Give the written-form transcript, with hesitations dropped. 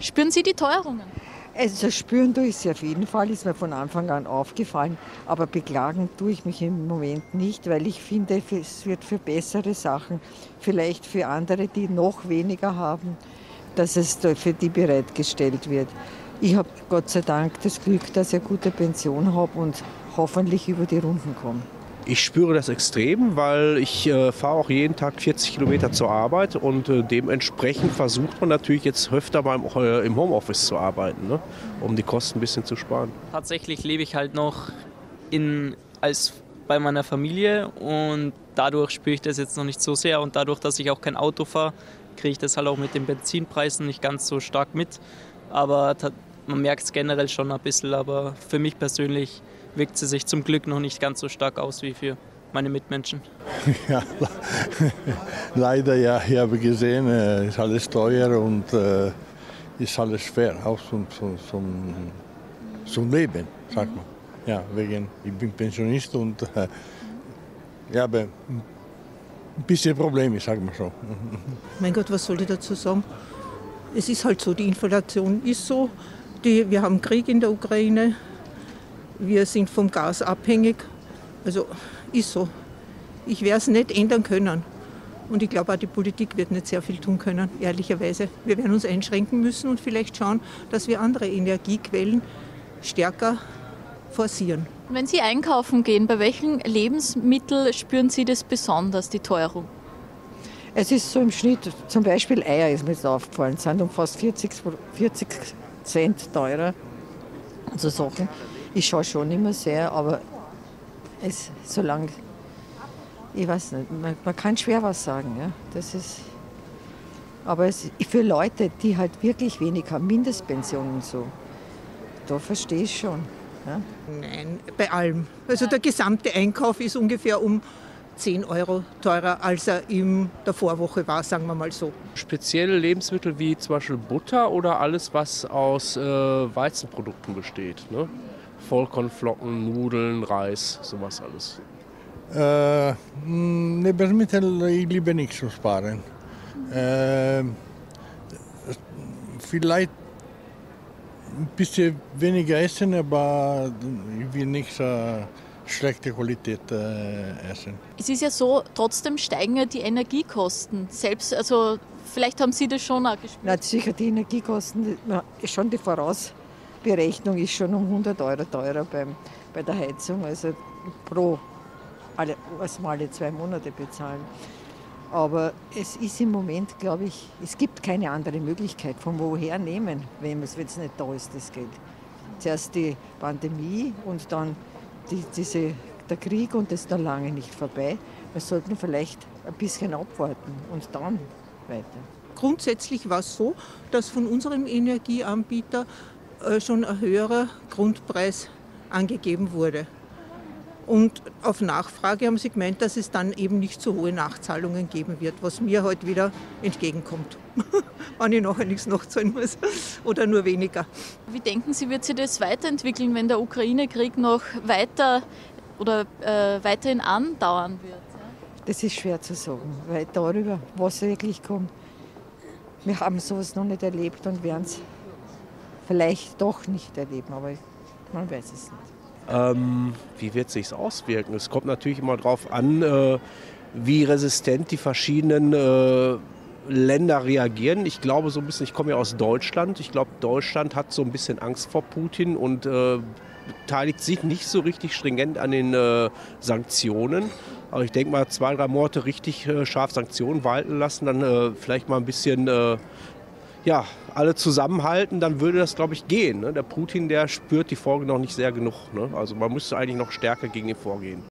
Spüren Sie die Teuerungen? Also spüren tue ich es auf jeden Fall, ist mir von Anfang an aufgefallen. Aber beklagen tue ich mich im Moment nicht, weil ich finde, es wird für bessere Sachen, vielleicht für andere, die noch weniger haben, dass es für die bereitgestellt wird. Ich habe Gott sei Dank das Glück, dass ich eine gute Pension habe und hoffentlich über die Runden komme. Ich spüre das extrem, weil ich fahre auch jeden Tag 40 Kilometer zur Arbeit und dementsprechend versucht man natürlich jetzt öfter im Homeoffice zu arbeiten, ne? Um die Kosten ein bisschen zu sparen. Tatsächlich lebe ich halt noch bei meiner Familie und dadurch spüre ich das jetzt noch nicht so sehr und dadurch, dass ich auch kein Auto fahre, kriege ich das halt auch mit den Benzinpreisen nicht ganz so stark mit. Aber man merkt es generell schon ein bisschen, aber für mich persönlich wirkt sie sich zum Glück noch nicht ganz so stark aus wie für meine Mitmenschen. Ja, leider ja, ich habe gesehen, ist alles teuer und ist alles schwer, auch zum Leben, sagt man. Ja, ich bin Pensionist und ja, aber ein bisschen Probleme, sagen wir so. Mein Gott, was soll ich dazu sagen? Es ist halt so, die Inflation ist so, wir haben Krieg in der Ukraine. Wir sind vom Gas abhängig, also ist so. Ich werde es nicht ändern können. Und ich glaube auch, die Politik wird nicht sehr viel tun können, ehrlicherweise. Wir werden uns einschränken müssen und vielleicht schauen, dass wir andere Energiequellen stärker forcieren. Wenn Sie einkaufen gehen, bei welchen Lebensmitteln spüren Sie das besonders, die Teuerung? Es ist so im Schnitt, zum Beispiel Eier ist mir jetzt aufgefallen, sind um fast 40 Cent teurer. So Sachen. Ich schaue schon immer sehr, aber solange, ich weiß nicht, man kann schwer was sagen. Ja? Das ist, aber für Leute, die halt wirklich wenig haben, Mindestpensionen und so, da verstehe ich schon. Ja? Nein, bei allem. Also der gesamte Einkauf ist ungefähr um 10 € teurer, als er in der Vorwoche war, sagen wir mal so. Spezielle Lebensmittel wie zum Beispiel Butter oder alles, was aus Weizenprodukten besteht, ne? Vollkornflocken, Nudeln, Reis, sowas alles. Lebensmittel, ich liebe nicht zu sparen. Vielleicht ein bisschen weniger essen, aber ich will nicht schlechte Qualität essen. Es ist ja so, trotzdem steigen ja die Energiekosten. Selbst, also vielleicht haben Sie das schon auch gespürt. Na, sicher, die Energiekosten, schon die Vorausberechnung ist schon um 100 € teurer bei der Heizung, also was wir alle 2 Monate bezahlen. Aber es ist im Moment, glaube ich, es gibt keine andere Möglichkeit, von woher nehmen, wenn es nicht da ist, das Geld. Zuerst die Pandemie und dann der Krieg und das ist noch lange nicht vorbei. Wir sollten vielleicht ein bisschen abwarten und dann weiter. Grundsätzlich war es so, dass von unserem Energieanbieter schon ein höherer Grundpreis angegeben wurde. Und auf Nachfrage haben sie gemeint, dass es dann eben nicht so hohe Nachzahlungen geben wird, was mir heute wieder entgegenkommt, wenn ich nachher nichts nachzahlen muss oder nur weniger. Wie denken Sie, wird sich das weiterentwickeln, wenn der Ukraine-Krieg noch weiterhin andauern wird? Das ist schwer zu sagen, weil darüber, was wirklich kommt, wir haben sowas noch nicht erlebt und werden es vielleicht doch nicht erleben, aber man weiß es nicht. Wie wird es sich auswirken? Es kommt natürlich immer darauf an, wie resistent die verschiedenen Länder reagieren. Ich glaube so ein bisschen, ich komme ja aus Deutschland. Ich glaube, Deutschland hat so ein bisschen Angst vor Putin und beteiligt sich nicht so richtig stringent an den Sanktionen. Aber ich denke mal, 2-3 Monate richtig scharf Sanktionen walten lassen, dann vielleicht mal ein bisschen alle zusammenhalten, dann würde das, glaube ich, gehen. Ne? Der Putin, der spürt die Folge noch nicht sehr genug. Ne? Also man müsste eigentlich noch stärker gegen ihn vorgehen.